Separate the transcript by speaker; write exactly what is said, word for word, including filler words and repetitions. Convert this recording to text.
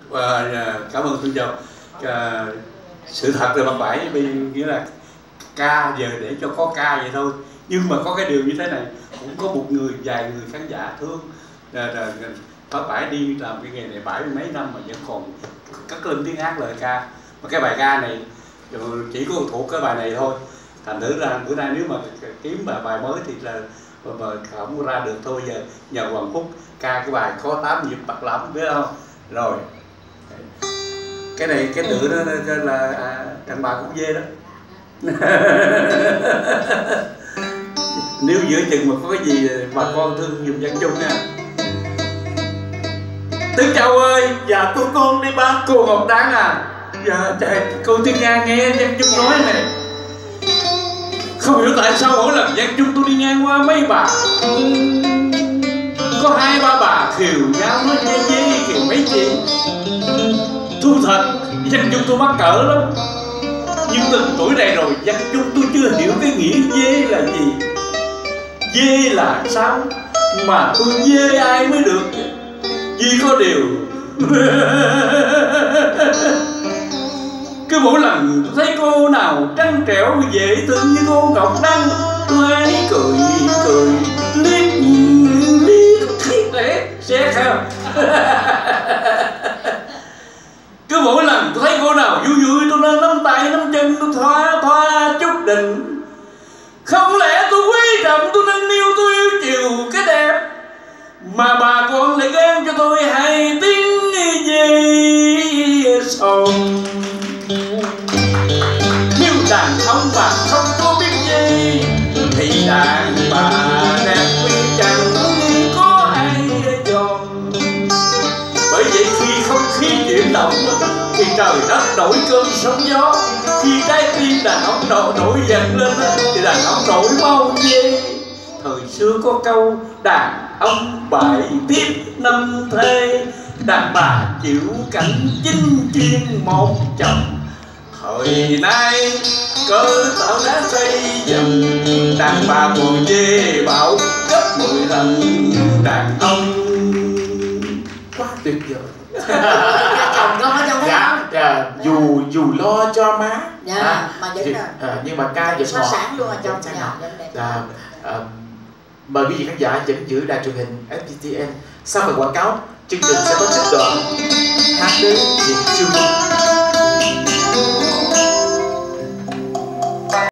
Speaker 1: Và cảm ơn Tuấn Châu. À, sự thật là bằng bãi bây nghĩa là ca giờ để cho có ca vậy thôi, nhưng mà có cái điều như thế này, cũng có một người vài người khán giả thương Phát Bãi đi làm cái nghề này bảy mươi mấy năm mà vẫn còn cất lên tiếng hát lời ca. Mà cái bài ca này chỉ có thuộc cái bài này thôi, thành thử ra bữa nay nếu mà kiếm bài bài mới thì là mà không có ra được thôi. Giờ nhờ Hoàng Phúc ca cái bài có tám nhịp bạc lắm, biết không? Rồi cái này cái tựa đó là à, thằng bà cũng dê đó. Nếu giữa chừng mà có cái gì bà con thương dùng dân chung nha. Tứ Châu ơi.
Speaker 2: Dạ cô con đi ba.
Speaker 1: Cô Ngọc Đáng à. Dạ trời, cô Tiên Nga nghe dân chung nói này, không hiểu tại sao mỗi lần dân chung tôi đi ngang qua mấy bà có hai ba bà khiều nhau nói dê dê khiều mấy chị. Thu thật dân chung tôi mắc cỡ lắm, nhưng từng tuổi này rồi dân chung tôi chưa hiểu cái nghĩa dê là gì. Dê là sao mà tôi dê ai mới được. Vì có điều cứ mỗi lần tôi thấy cô nào trăng trẻo dễ thương như cô Ngọc Đăng, tôi ấy cười cười liếc liếc thấy lẽ sẽ không. Cứ mỗi lần tôi thấy cô nào vui vui tôi nên nắm tay nắm chân tôi thoa thoa chút định. Không lẽ tôi quý trọng tôi nâng niu tôi yêu chiều cái đẹp, mà bà con lại gán cho tôi hai tiếng dê sồn. Nếu đàn ông bà không có biết dê thì đàn bà đẹp vì chẳng có ai dòm. Bởi vậy khi không khí chuyển động thì trời đất nổi cơn sóng gió. Khi trái tim đàn ông nổi nổi dần lên thì đàn ông nổi mau dê. Thời xưa có câu đàn ông bảy tiếp năm thê, đàn bà chịu cảnh chinh chuyên một chồng. Thời nay cơ tạo đã xây dựng, đàn bà buồn dê bảo gấp mười lần đàn ông.
Speaker 2: Quá tuyệt vời.
Speaker 3: Chồng có hết trong
Speaker 2: dạ, dạ, dù dù lo cho má.
Speaker 3: Dạ, à, mà vẫn là
Speaker 2: à, nhưng mà ca vẫn
Speaker 3: sáng sáng luôn ở trong nhà.
Speaker 2: Dạ, à, mời quý vị khán giả vẫn giữ đài truyền hình ép pê tê en. Sau bài quảng cáo, chương trình sẽ có trích đoạn hát đến Việt Chương.